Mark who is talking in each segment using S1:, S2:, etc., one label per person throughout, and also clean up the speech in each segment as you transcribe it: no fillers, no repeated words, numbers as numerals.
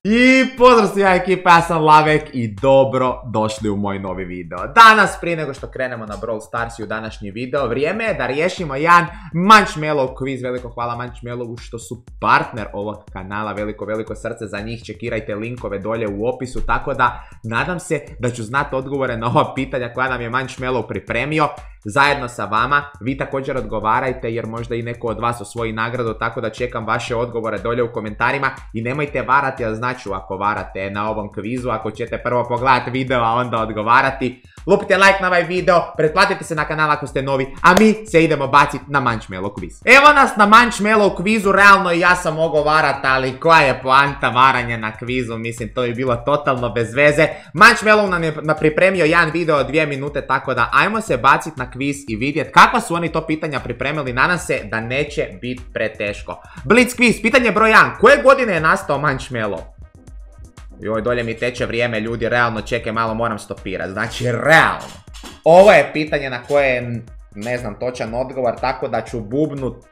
S1: I pozdrav svima ekipa, ja sam Lavek i dobro došli u moj novi video. Danas, prije nego što krenemo na Brawl Stars i u današnji video, vrijeme je da riješimo jedan Munchmallow quiz. Veliko hvala Munchmallowu što su partner ovog kanala, veliko srce za njih. Čekirajte linkove dolje u opisu, tako da nadam se da ću znati odgovore na ova pitanja koja nam je Munchmallow pripremio. Zajedno sa vama, vi također odgovarajte jer možda i neko od vas osvoji nagradu, tako da čekam vaše odgovore dolje u komentarima i nemojte varati, ali znači ako varate na ovom kvizu, ako ćete prvo pogledati video, a onda odgovarati. Lupite like na ovaj video, pretplatite se na kanal ako ste novi, a mi se idemo baciti na Munchmallow quiz. Evo nas na Munchmallow quizu, realno i ja sam mogao varati, ali koja je poanta varanja na kvizu, mislim to bi bilo totalno bez veze. Munchmallow nam je pripremio jedan video od 2 minute, tako da ajmo se baciti na kviz i vidjeti kakva su oni to pitanja pripremili. Nadam se da neće biti preteško. Blitz quiz, pitanje broj 1. Koje godine je nastao Munchmallow? Joj, dolje mi teče vrijeme, ljudi, realno, čekaj, malo moram stopirati. Znači, realno. Ovo je pitanje na koje ne znam točan odgovor, tako da ću bubnut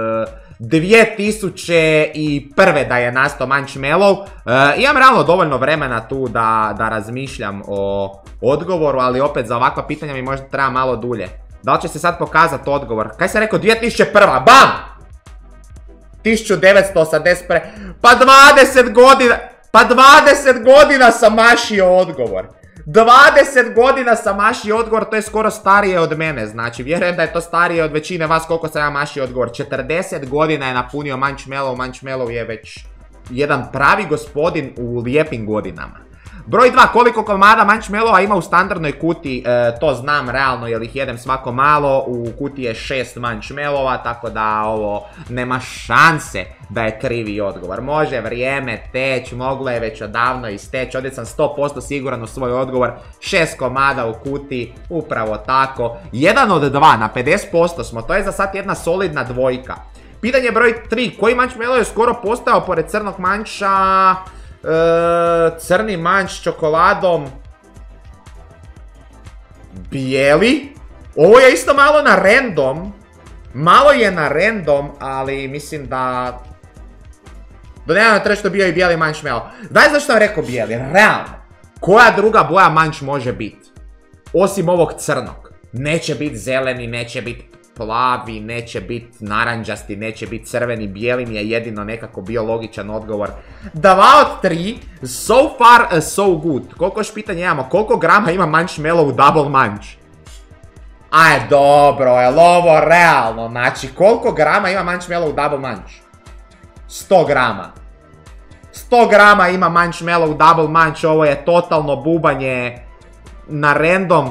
S1: 2001. da je nastao Munchmallow. Imam realno dovoljno vremena tu da razmišljam o odgovoru, ali opet za ovakva pitanja mi možda treba malo dulje. Da li će se sad pokazati odgovor? Kaj sam rekao? 2001. BAM! 1981. Pa 20 godina! Pa 20 godina sam mašio odgovor. 20 godina sam mašio odgovor, to je skoro starije od mene. Znači, vjerujem da je to starije od većine vas koliko sam ja mašio odgovor. 40 godina je napunio Munchmallow. Munchmallow je već jedan pravi gospodin u lijepim godinama. Broj 2, koliko komada Munchmallowa ima u standardnoj kutiji, to znam realno jer ih jedem svako malo. U kutiji je 6 Munchmallova, tako da ovo nema šanse da je krivi odgovor. Može vrijeme teć, moglo je već odavno isteći, ovdje sam 100% siguran u svoj odgovor. 6 komada u kutiji, upravo tako. 1 od 2, na 50% smo, to je za sad jedna solidna dvojka. Pitanje broj 3, koji Munchmallow je skoro postao pored crnog manča? Crni manč s čokoladom. Bijeli. Ovo je isto malo na random. Malo je na random, ali mislim da... Do nedavno treći to bio i bijeli Munchmallow. Znaš zašto sam rekao bijeli? Realno. Koja druga boja manč može biti? Osim ovog crnog. Neće biti zeleni, neće biti plavi, neće biti naranđasti, neće biti crveni, bijeli mi je jedino nekako bio logičan odgovor. 2 od 3, so far so good. Koliko još pitanja imamo? Koliko grama ima Munchmallow u Double Munch? Aj dobro, je li ovo realno? Znači, koliko grama ima Munchmallow u Double Munch? 100 grama. 100 grama ima Munchmallow u Double Munch, ovo je totalno bubanje na random.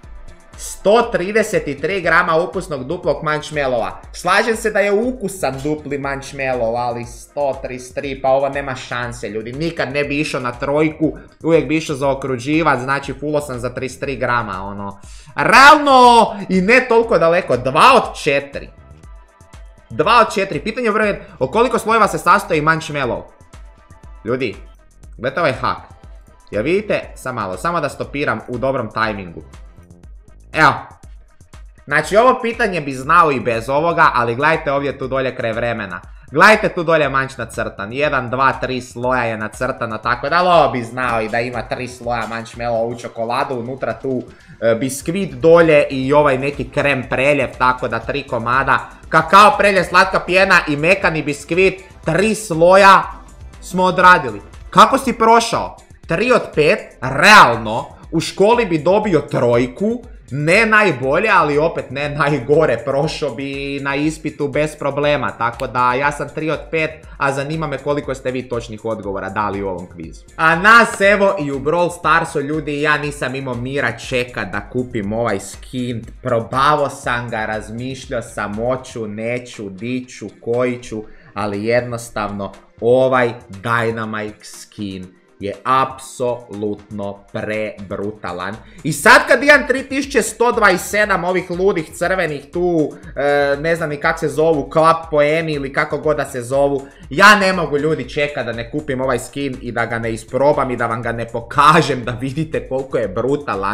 S1: 133 grama ukusnog duplog Munchmallowa. Slažem se da je ukusan dupli Munchmallow, ali 133, pa ovo nema šanse, ljudi. Nikad ne bi išao na trojku, uvijek bi išao za okruživac, znači fullo sam za 33 grama, ono. Realno i ne toliko daleko, 2 od 4. 2 od 4, pitanje broj 1, o koliko slojeva se sastoji Munchmallow? Ljudi, gledajte ovaj hak. Jel vidite? Samo da stopiram u dobrom tajmingu. Evo, znači ovo pitanje bi znao i bez ovoga, ali gledajte ovdje tu dolje kraj vremena. Gledajte tu dolje manč nacrtan, 1, 2, 3 sloja je nacrtano, tako da ovo bi znao i da ima 3 sloja Munchmallowa u čokoladu, unutra tu biskvit dolje i ovaj neki krem preljev, tako da 3 komada. Kakao preljev, slatka pjena i mekani biskvit, 3 sloja smo odradili. Kako si prošao? 3 od 5, realno, u školi bi dobio trojku. Ne najbolje, ali opet ne najgore, prošao bi na ispitu bez problema, tako da ja sam 3 od 5, a zanima me koliko ste vi točnih odgovora dali u ovom kvizu. A nas evo i u Brawl Starsu, ljudi, ja nisam imao mira čekat da kupim ovaj skin, probavao sam ga, razmišljao sam, hoću, neću, diću, koji ću, ali jednostavno ovaj Dynamite skin je apsolutno prebrutalan. I sad kad imam 3127 ovih ludih crvenih tu, ne znam ni kak se zovu, klap poemi ili kako god da se zovu, ja ne mogu, ljudi, čekat da ne kupim ovaj skin i da ga ne isprobam i da vam ga ne pokažem da vidite koliko je brutalan.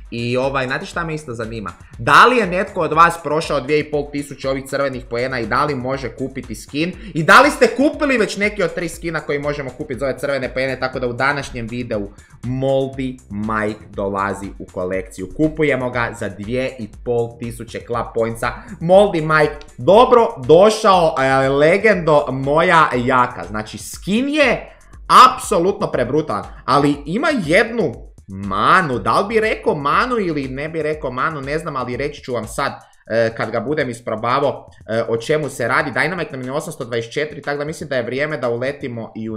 S1: I znate šta me isto zanima? Da li je netko od vas prošao 2500 ovih crvenih poena i da li može kupiti skin? I da li ste kupili već neki od 3 skina koji možemo kupiti za ove crvene poene? Tako da u današnjem videu Moldy Mike dolazi u kolekciju. Kupujemo ga za 2500 club pointsa. Moldy Mike, dobro došao, legendo moja jaka. Znači skin je apsolutno prebrutalan, ali ima jednu manu. Da li bi rekao manu ili ne bi rekao manu, ne znam, ali reći ću vam sad kad ga budem isprobavao o čemu se radi. Dynamite nam je 824, tako da mislim da je vrijeme da uletimo i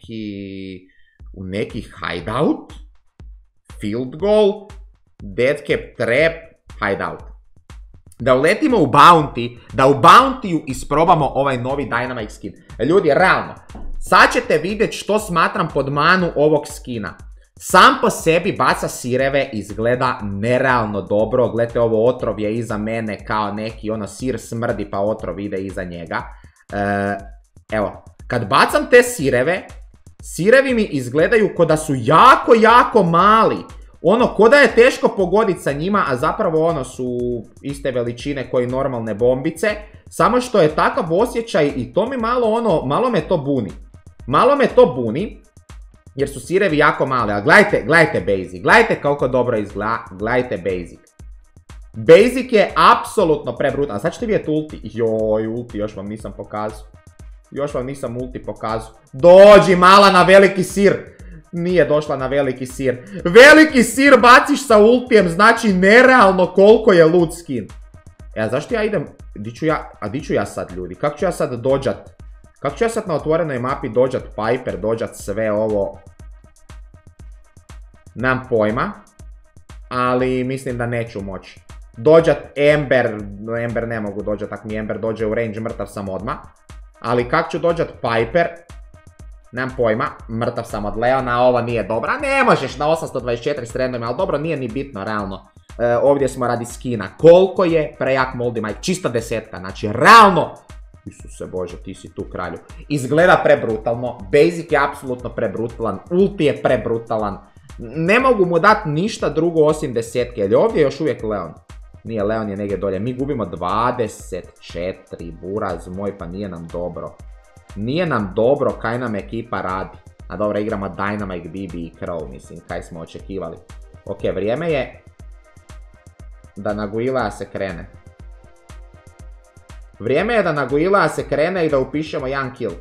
S1: u neki hideout, field goal, deadcap trap, hideout. Da uletimo u bounty, da u bountyu isprobamo ovaj novi Dynamite skin. Ljudi, realno, sad ćete vidjeti što smatram pod manu ovog skina. Sam po sebi baca sireve, izgleda nerealno dobro. Gledajte, ovo otrov je iza mene kao neki sir smrdi pa otrov ide iza njega. Evo, kad bacam te sireve, sirevi mi izgledaju ko da su jako, jako mali. Ko da je teško pogoditi sa njima, a zapravo su iste veličine koji normalne bombice. Samo što je takav osjećaj i to mi malo me to buni. Malo me to buni. Jer su sirevi jako male, a gledajte Basic, gledajte koliko dobro izgleda, gledajte Basic. Basic je apsolutno prebrutan, sad ćete vidjeti ulti, joj ulti, još vam nisam pokazao. Još vam nisam ulti pokazao. Dođi mala na veliki sir. Nije došla na veliki sir. Veliki sir baciš sa ultijem, znači nerealno koliko je loot skin. A zašto ja idem, di ću ja sad ljudi, kako ću ja sad dođat? Kako ću ja sad na otvorenoj mapi dođat Piper, dođat sve ovo? Nemam pojma. Ali mislim da neću moći. Dođat Ember ne mogu dođat, ako mi Ember dođe u range, mrtav sam odmah. Ali kako ću dođat Piper? Nemam pojma, mrtav sam od Leona, ovo nije dobra. Ne možeš na 824 s random, ali dobro, nije ni bitno, realno. Ovdje smo radi skina. Koliko je prejak Moldy Mike? Čista desetka, znači realno. Isuse Bože, ti si tu kralju. Izgleda prebrutalno, Basic je apsolutno prebrutalan, ulti je prebrutalan. Ne mogu mu dati ništa drugo osim desetke, jer ovdje je još uvijek Leon. Nije, Leon je negdje dolje. Mi gubimo 24, buraz moj, pa nije nam dobro. Nije nam dobro kaj nam ekipa radi. A dobro, igramo Dynamite, BB i Crow, mislim, kaj smo očekivali. Ok, vrijeme je da na Guilea se krene. Vrijeme je da na Guilea se krene i da upišemo jedan kill.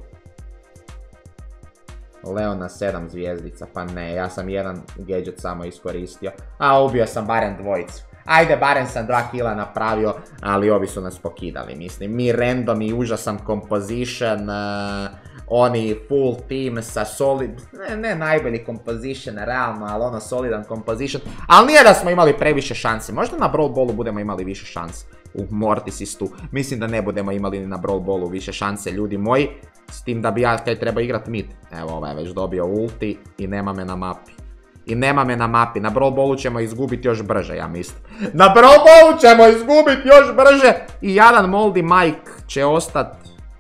S1: Leon na 7 zvijezdica, pa ne, ja sam jedan gadget samo iskoristio. A ubio sam barem dvojicu. Ajde, barem sam 2 killa napravio, ali ovi su nas pokidali, mislim. Mi random i užasan composition, oni full team sa solid... Ne najbolji composition, realno, ali solidan composition. Ali nije da smo imali previše šanse, možda na Brawl Ballu budemo imali više šanse. U Mortis tu. Mislim da ne budemo imali ni na Brawl Ballu više šanse, ljudi moji. S tim da bi ja kaj treba igrat mid. Evo, ovaj je već dobio ulti i nema me na mapi. Na Brawl Ballu ćemo izgubiti još brže, ja mislim. Na Brawl Ballu ćemo izgubiti još brže. I jedan Moldy Mike će ostat...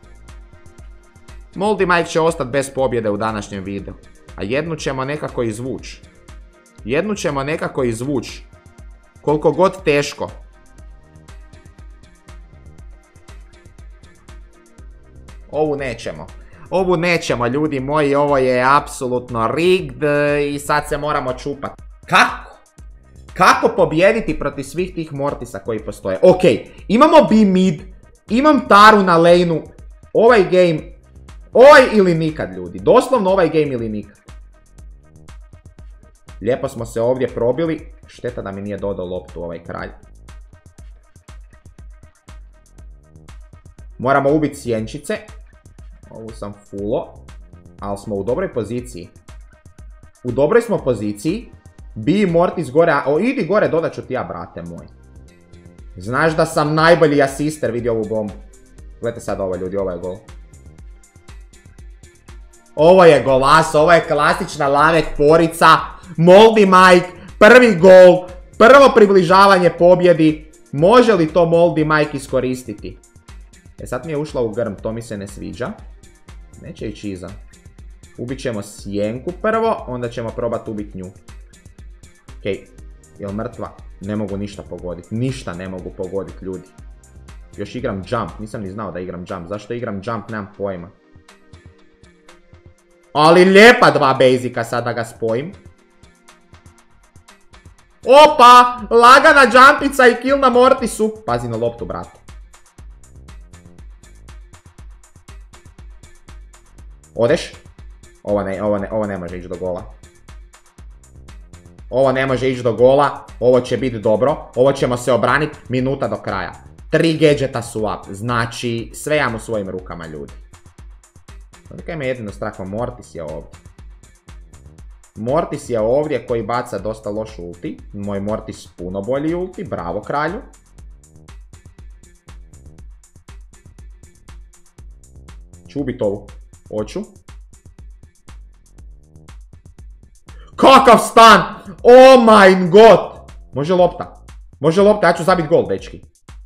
S1: Moldy Mike će ostat bez pobjede u današnjem videu. A jednu ćemo nekako izvući. Koliko god teško. Ovu nećemo, ljudi moji, ovo je apsolutno rigged i sad se moramo čupati. Kako? Kako pobijediti protiv svih tih Mortisa koji postoje? Ok, imamo B mid, imam Taru na laneu, ovaj game, ovaj ili nikad, ljudi, doslovno ovaj game ili nikad. Lijepo smo se ovdje probili, šteta da mi nije dodao loptu ovaj kralj. Moramo ubiti sjenčice. Ovu sam fullo. Ali smo u dobroj poziciji. U dobroj smo poziciji. Bi Mortis gore. O, idi gore, dodat ću ti ja, brate moj. Znaš da sam najbolji asister, vidi ovu bombu. Gledajte sad ovo, ljudi, ovo je gol. Ovo je golazo, ovo je klasična Lanek porica. Moldy Mike, prvi gol. Prvo približavanje pobjedi. Može li to Moldy Mike iskoristiti? Sad mi je ušla u grm, to mi se ne sviđa. Neće ići iza. Ubit ćemo sjenku prvo, onda ćemo probati ubiti nju. Okej, jel mrtva? Ne mogu ništa pogoditi. Ništa ne mogu pogoditi, ljudi. Još igram jump. Nisam ni znao da igram jump. Zašto igram jump? Nemam pojma. Ali lijepa 2 basika, sad da ga spojim. Opa! Lagana jumpica i kill na Mortisu. Pazi na loptu, brate. Odeš? Ovo ne može ići do gola. Ovo ne može ići do gola. Ovo će biti dobro. Ovo ćemo se obraniti. Minuta do kraja. 3 gadgeta su up. Znači, sve imam u svojim rukama, ljudi. Kaj me jedino strah, Mortis je ovdje. Mortis je ovdje koji baca dosta loš ulti. Moj Mortis puno bolji ulti. Bravo, kralju. Ću ubiti ovu. Hoću. Kakav stan! Oh my god! Može lopta. Može lopta, ja ću zabiti gol, dečki.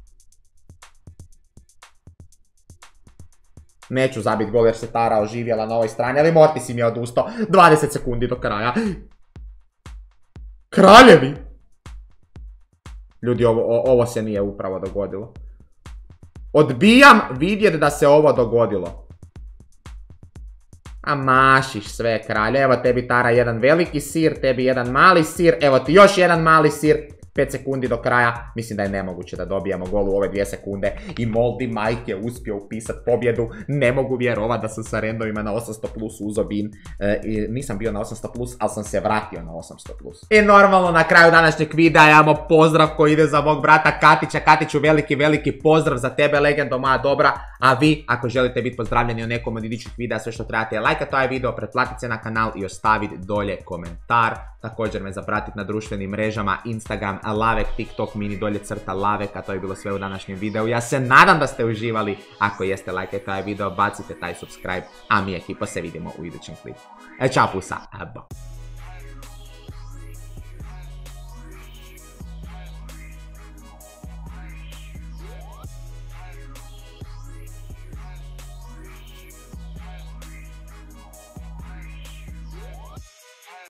S1: Neću zabiti gol jer se Tara oživjela na ovoj strani, ali Mortis im je odustao. 20 sekundi do kraja. Kraljevi! Ljudi, ovo se nije upravo dogodilo. Odbijam vidjeti da se ovo dogodilo. A mašiš sve, kralje. Evo tebi, Tara, jedan veliki sir, tebi jedan mali sir. Evo ti još jedan mali sir. 5 sekundi do kraja. Mislim da je nemoguće da dobijemo gol u ove 2 sekunde. I Moldy Mike je uspio upisati pobjedu. Ne mogu vjerovati da sam sa randovima na 800 plus uzo bin. Nisam bio na 800 plus, ali sam se vratio na 800 plus. I normalno na kraju današnjeg videa imamo pozdrav koji ide za mog brata Katića. Katiću, veliki pozdrav za tebe, legendo moja dobra. A vi, ako želite biti pozdravljeni u nekom od idućih videa, sve što trebate je lajkati ovaj video, pretplatiti se na kanal i ostaviti dolje komentar. Također me zapratiti na društvenim mrežama, Instagram, Lavek, TikTok, mini dolje crta Lavek, a to je bilo sve u današnjem videu. Ja se nadam da ste uživali. Ako jeste, lajkajte ovaj video, bacite taj subscribe, a mi ekipa se vidimo u idućem klipu. Ćao, pusa, bo.